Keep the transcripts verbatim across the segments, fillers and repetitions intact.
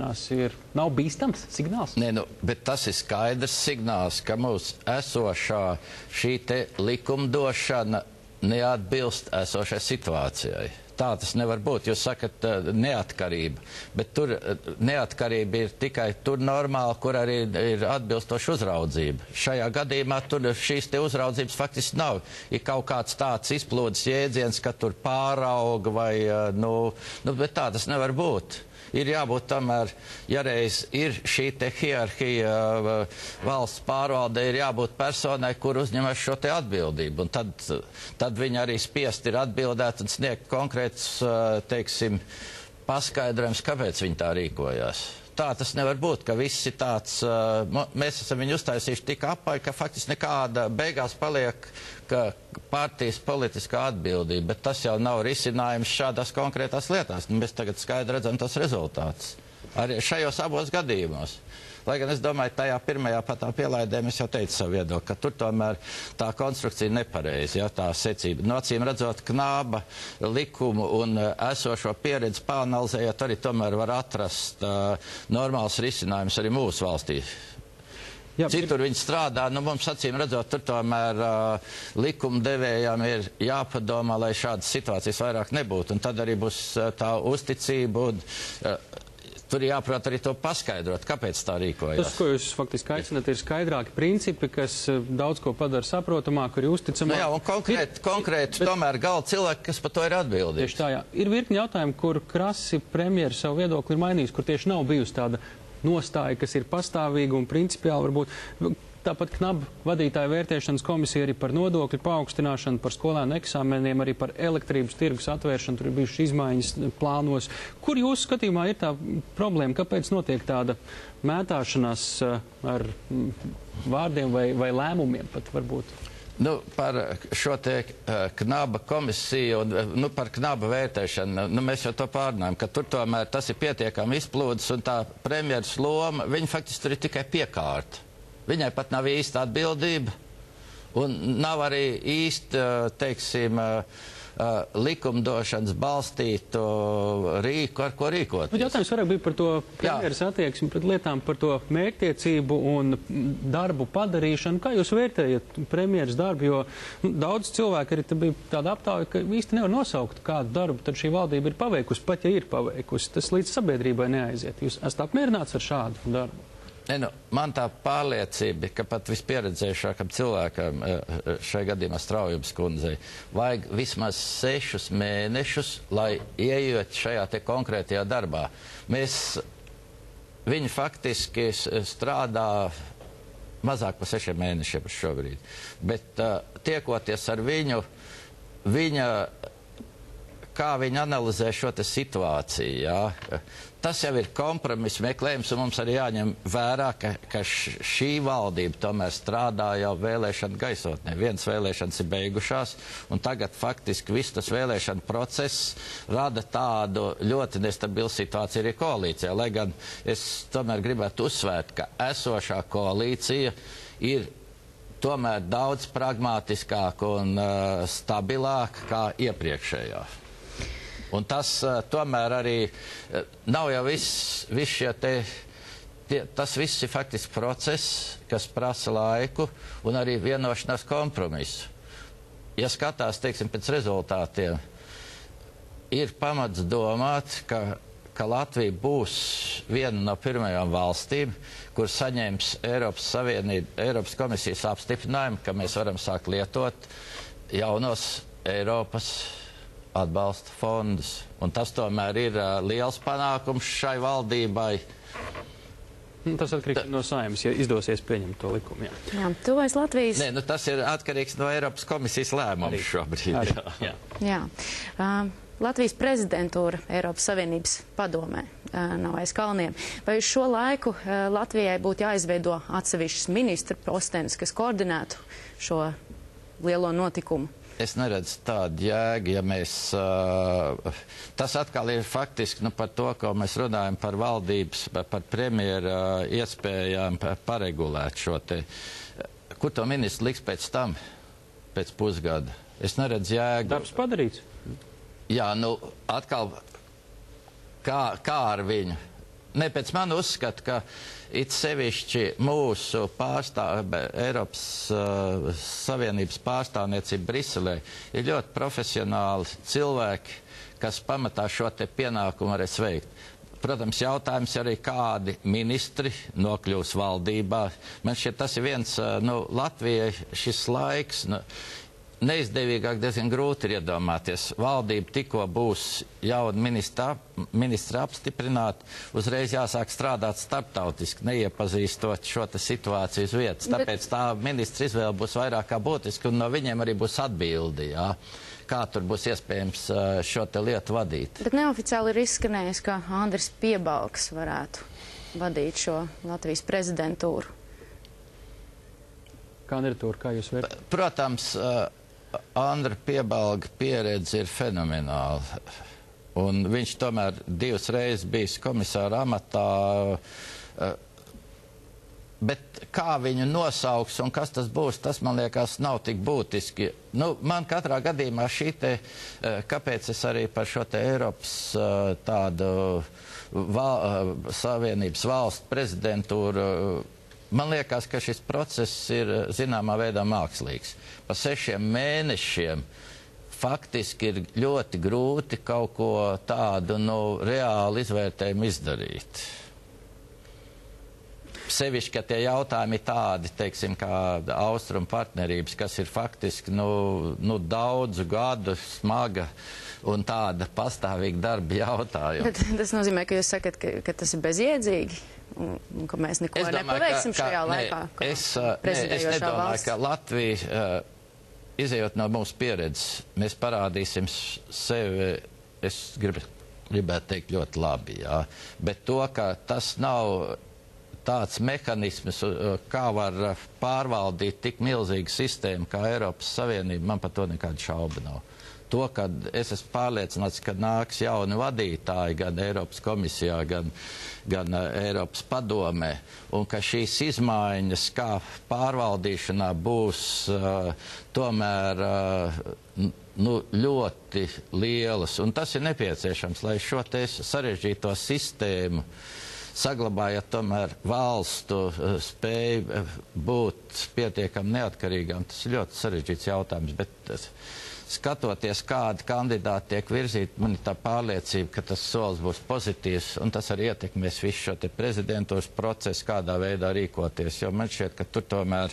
turpinās, ir, nav bīstams signāls? Nē, nu, bet tas ir skaidrs signāls, ka mūsu esošā šī te likumdošana neatbilst esošai situācijai. Tā tas nevar būt. Jūs sakat uh, neatkarība, bet tur uh, neatkarība ir tikai tur normāli, kur arī ir atbilstoša uzraudzība. Šajā gadījumā tur šīs te uzraudzības faktiski nav. Ir kaut kāds tāds izplūdes jēdziens, ka tur pārauga vai, uh, nu, nu, bet tā tas nevar būt. Ir jābūt tomēr, ja reiz ir šī te hierarhija valsts pārvaldē, ir jābūt personai, kur uzņemas šo te atbildību. Un tad, tad viņi arī spiest ir atbildēt un sniegt konkrēts, teiksim, paskaidrojums, kāpēc viņi tā rīkojās. Tā tas nevar būt, ka viss ir tāds, mēs esam viņu uztaisījuši tik apaļ, ka faktiski nekāda beigās paliek ka partijas politiskā atbildība, bet tas jau nav risinājums šādās konkrētās lietās. Nu, mēs tagad skaidri redzam tos rezultātus. Arī šajos abos gadījumos. Lai gan es domāju, tajā pirmajā patā pielaidē mēs jau teicu savu viedokli, ka tur tomēr tā konstrukcija nepareizi, ja, tā secība. No acīm redzot, Knāba likumu un uh, esošo pieredzi pāanalizējot, arī tomēr var atrast uh, normāls risinājums arī mūsu valstī. Jā, citur viņi strādā, nu mums acīm redzot, tur tomēr uh, likumdevējām ir jāpadomā, lai šādas situācijas vairāk nebūtu, un tad arī būs uh, tā uzticība un uh, tur jāprāt arī to paskaidrot, kāpēc tā rīkojas. Tas, ko jūs faktiski aicināt, ir skaidrāki principi, kas daudz ko padara saprotamāk, arī uzticamāk. Nu jā, un konkrēti, konkrēti bet, tomēr gala cilvēki, kas par to ir atbildīgi. Tieši tā, jā. Ir virkni jautājumu, kur krasi premjeri savu viedokli ir mainījis, kur tieši nav bijusi tāda nostāja, kas ir pastāvīga un principiāli varbūt. Tāpat Knaba vadītāja vērtēšanas komisija arī par nodokļu paaugstināšanu, par skolēnu eksāmeniem, arī par elektrības tirgus atvēršanu, tur ir bijušas izmaiņas plānos. Kur jūsu skatījumā ir tā problēma? Kāpēc notiek tāda mētāšanās ar vārdiem vai, vai lēmumiem pat varbūt? Nu, par šo te uh, Knaba komisiju un nu, par Knaba vērtēšanu, nu, mēs jau to pārnājam, ka tur tomēr tas ir pietiekami izplūdes un tā premjeras loma, viņa faktiski tur ir tikai piekārta. Viņai pat nav īsta atbildība un nav arī īsti, teiksim, likumdošanas balstītu rīku, ar ko rīkot. Bet jautājums vairāk bija par to premjeras attieksmi pret lietām, par to mērķtiecību un darbu padarīšanu. Kā jūs vērtējat premjeras darbu? Jo nu, daudz cilvēku arī bija tāda aptauja, ka īsti nevar nosaukt, kādu darbu tad šī valdība ir paveikusi, pat ja ir paveikusi. Tas līdz sabiedrībai neaiziet. Jūs esat apmierināts ar šādu darbu? Ne, nu, man tā pārliecība, ka pat vispieredzējušākam cilvēkam, šai gadījumā Straujums kundzei, vajag vismaz sešus mēnešus, lai ieiet šajā te konkrētajā darbā. Mēs, viņi faktiski strādā mazāk par sešiem mēnešiem šobrīd, bet uh, tiekoties ar viņu, viņa, kā viņa analizē šo te situāciju, jā, tas jau ir kompromiss meklējums, un mums arī jāņem vērā, ka, ka šī valdība tomēr strādā jau vēlēšana gaisotnē. Vienas vēlēšanas ir beigušās, un tagad faktiski viss tas vēlēšana process rada tādu ļoti nestabilu situāciju arī koalīcijā. Lai gan es tomēr gribētu uzsvērt, ka esošā koalīcija ir tomēr daudz pragmātiskāka un uh, stabilāka kā iepriekšējā. Un tas uh, tomēr arī uh, nav jau viss, viss šie te, tie, tas viss ir faktiski process, kas prasa laiku un arī vienošanās kompromisu. Ja skatās, teiksim, pēc rezultātiem, ir pamats domāt, ka, ka Latvija būs viena no pirmajām valstīm, kur saņems Eiropas Savienība, Eiropas komisijas apstiprinājumu, ka mēs varam sākt lietot jaunos Eiropas atbalsta fondus. Un tas tomēr ir uh, liels panākums šai valdībai. Tas atkarīgs no Saeimas, ja izdosies pieņemt to likumu. Jā, jā tuvojas Latvijas... Nē, nu tas ir atkarīgs no Eiropas komisijas lēmums šobrīd. Arī. Jā. jā. Uh, Latvijas prezidentūra Eiropas Savienības padomē uh, nav aiz kalniem. Vai uz šo laiku uh, Latvijai būtu jāizveido atsevišķs ministra postenis, kas koordinētu šo lielo notikumu? Es neredzu tādu jēgu, ja mēs... Uh, tas atkal ir faktiski nu, par to, ko mēs runājam par valdības, par, par premjeru uh, iespējām paregulēt šo te. Kur to ministru liks pēc tam, pēc pusgada? Es neredzu jēgu. Darbs padarīts? Jā, nu, atkal, kā, kā ar viņu? Ne, pēc man uzskata, ka it sevišķi mūsu pārstāv, Eiropas uh, Savienības pārstāvniecība Briselē ir ļoti profesionāli cilvēki, kas pamatā šo te pienākumu varēs veikt. Protams, jautājums arī, kādi ministri nokļūs valdībā. Man šķiet, tas ir viens, uh, nu, Latvijai šis laiks, nu, neizdevīgāk diezgan grūti ir iedomāties. Valdība tikko būs jauna ministra, ministra apstiprināta, uzreiz jāsāk strādāt starptautiski, neiepazīstot šo te situāciju uz vietas. Bet... Tāpēc tā ministra izvēle būs vairāk kā būtiska, un no viņiem arī būs atbildi, jā, kā tur būs iespējams šo te lietu vadīt. Bet neoficiāli ir izskanējis, ka Andris Piebalgs varētu vadīt šo Latvijas prezidentūru. Kandidatūru, kā jūs vērtējat? Protams, Andra Piebalga pieredze ir fenomenāla. Un viņš tomēr divas reizes bijis komisāra amatā. Bet kā viņu nosauks un kas tas būs, tas, man liekas, nav tik būtiski. Nu, man katrā gadījumā šī te, kāpēc es arī par šo te Eiropas tādu val, Savienības valstu prezidentūru, man liekas, ka šis process ir zināmā veidā mākslīgs. Pa sešiem mēnešiem faktiski ir ļoti grūti kaut ko tādu, nu, reāli izvērtējumu izdarīt. Sevišķi, ka tie jautājumi ir tādi, teiksim, kā austrumu partnerības, kas ir faktiski, nu, nu daudzu gadu smaga un tāda pastāvīga darba jautājuma. Bet tas nozīmē, ka jūs sakat, ka, ka tas ir bezjēdzīgi? Un, un ka mēs neko domāju, nepaveiksim ka, ka, šajā ne, laikā, kā es, prezidējošā valsts? Es nedomāju, valsts. ka Latvija, uh, izejot no mūsu pieredzes, mēs parādīsim sevi, es gribu, gribētu teikt, ļoti labi, jā. Bet to, ka tas nav tāds mehanisms, uh, kā var pārvaldīt tik milzīgu sistēmu kā Eiropas Savienība, man par to nekāda šauba nav. To, ka es esmu pārliecināts, ka nāks jauni vadītāji gan Eiropas komisijā, gan, gan uh, Eiropas padomē, un ka šīs izmaiņas kā pārvaldīšanā būs uh, tomēr uh, nu, ļoti lielas. Un tas ir nepieciešams, lai šo te sarežģīto sistēmu saglabājot tomēr valstu uh, spēju uh, būt pietiekami neatkarīgām. Tas ir ļoti sarežģīts jautājums, bet uh, skatoties, kādi kandidāti tiek virzīti, man ir tā pārliecība, ka tas solis būs pozitīvs, un tas arī ietekmēs visu šo te prezidentūras procesu, kādā veidā rīkoties, jo man šķiet, ka tur tomēr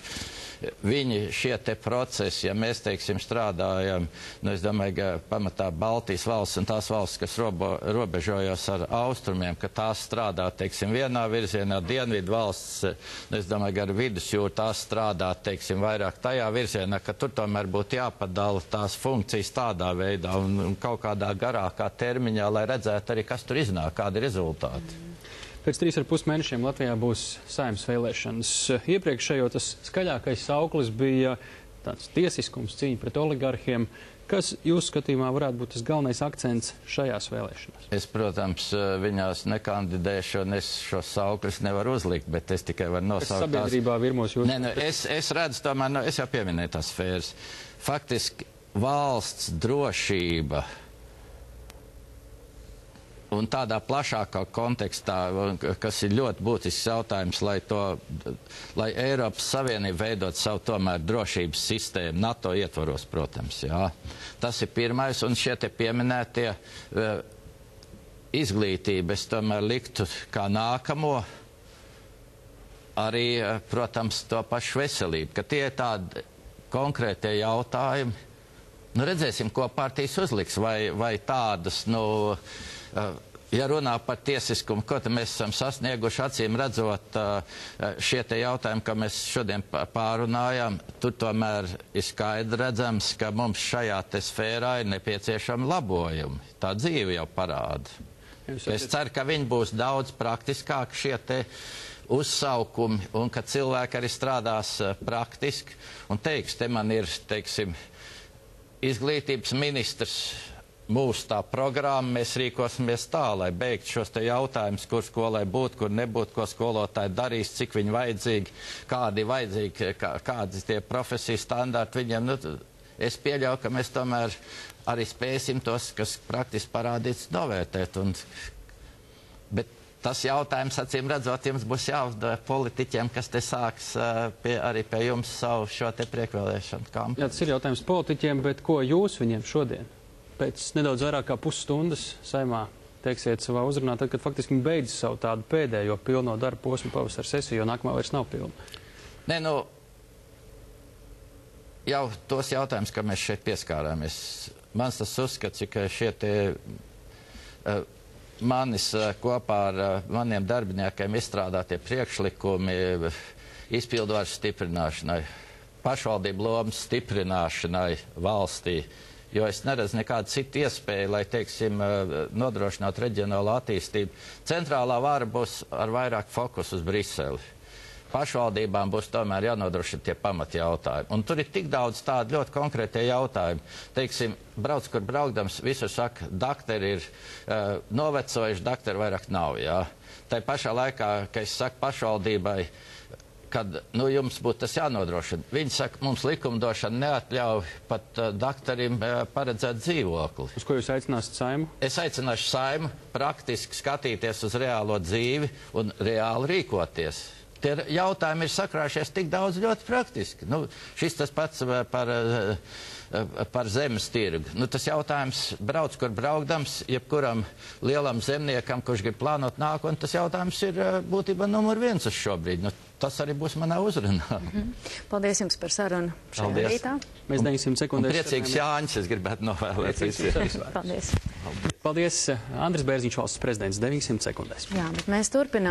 viņi šie te procesi, ja mēs, teiksim, strādājam, nu, es domāju, ka pamatā Baltijas valsts un tās valsts, kas robo, robežojas ar austrumiem, ka tās strādā, teiksim, vienā virzienā, dienvidu valsts, nu, es domāju, ka ar vidusjūru tās strādā, teiksim, vairāk tajā virzienā, ka tur tomēr būtu jāpadala tās funkcijas tādā veidā un, un kaut kādā garākā termiņā, lai redzētu arī, kas tur iznāk, kādi rezultāti. Pēc trīs ar pus mēnešiem Latvijā būs saimnes vēlēšanas. Iepriekšējo tas skaļākais sauklis bija tāds tiesiskums, cīņa pret oligarhiem. Kas jūsu skatījumā varētu būt tas galvenais akcents šajās vēlēšanās? Es, protams, viņās nekandidēšu, un es šos saukļus nevaru uzlikt, bet es tikai varu nosaukt tās. Kas sabiedrībā virmos jūsu? Nē, nē, es, es redzu tomēr, nu, es jau pieminēju tās sfēras. Faktiski valsts drošība un tādā plašākā kontekstā, kas ir ļoti būtisks jautājums, lai, to, lai Eiropas Savienība veidot savu tomēr drošības sistēmu, NATO ietvaros, protams, jā. Tas ir pirmais, un šie te pieminētie uh, izglītība, es tomēr liktu kā nākamo, arī, uh, protams, to pašu veselību, ka tie ir tādi konkrētie jautājumi. Nu, redzēsim, ko partijas uzliks, vai, vai tādas, nu, uh, ja runā par tiesiskumu, ko mēs esam sasnieguši, acīm redzot uh, šie te jautājumi, ka mēs šodien pārunājām, tur tomēr ir skaidri redzams, ka mums šajā te sfērā ir nepieciešami labojumi. Tā dzīve jau parāda. Es ceru, ka viņi būs daudz praktiskāk šie te uzsaukumi, un ka cilvēki arī strādās uh, praktiski, un teiks, te man ir, teiksim, izglītības ministrs, mūsu tā programma, mēs rīkosimies tā, lai beigtu šos te jautājumus, kur skolai būt, kur nebūt, ko skolotāji darīs, cik viņi vajadzīgi, kādi vajadzīgi, kā, kādi tie profesijas standarti viņiem. Nu, es pieļauju, ka mēs tomēr arī spēsim tos, kas praktiski parādīts, novērtēt. Un, bet Tas jautājums, acīm redzot, jums būs jāuzdod politiķiem, kas te sāks uh, pie, arī pie jums savu šo te priekvēlēšanu kampaņu. Jā, tas ir jautājums politiķiem, bet ko jūs viņiem šodien, pēc nedaudz vairāk kā pusstundas saimā, teiksiet savā uzrunā, tad, kad faktiski viņi beidz savu tādu pēdējo pilno darbu posmu pavasara sesiju, jo nākamā vairs nav pilna? Nē, nu, jau tos jautājumus, ka mēs šeit pieskārāmies. Mans tas uzskats, ka šie te... Uh, manis kopā ar maniem darbiniekiem izstrādātie priekšlikumi izpildvaras stiprināšanai, pašvaldību lomas stiprināšanai valstī, jo es neredzu nekādu citu iespēju, lai, teiksim, nodrošinātu reģionālo attīstību. Centrālā vara būs ar vairāk fokus uz Briseli. Pašvaldībām būs tomēr jānodrošina tie pamatjautājumi. Un tur ir tik daudz tādu ļoti konkrētie jautājumi. Teiksim, brauc, kur braukdams, visur saka, dakteri ir uh, novecojuši, dakteri vairāk nav, jā. Tai pašā laikā, ka es saku pašvaldībai, kad, nu, jums būtu tas jānodrošina. Viņi saka, mums likumdošana neatļauj pat uh, dakterim uh, paredzēt dzīvokli. Uz ko jūs aicināsiet Saimu? Es aicināšu Saimu praktiski skatīties uz reālo dzīvi un reāli rīkoties. Tie jautājumi ir sakrājušies tik daudz ļoti praktiski. Nu, šis tas pats par, par zemes tirgu. Nu, tas jautājums brauc, kur braukdams, jebkuram lielam zemniekam, kurš grib plānot nākotni, tas jautājums ir būtībā numur viens uz šobrīd. Nu, tas arī būs manā uzrunā. Mm-hmm. Paldies jums par sarunu šajā rītā. Mēs deviņsimt sekundēs. Priecīgs Jāņš, es gribētu novēlēt visiem. Paldies. Paldies, Andris Bērziņš, valsts prezidents, deviņsimt sekundēs. Jā, bet mēs turpinām.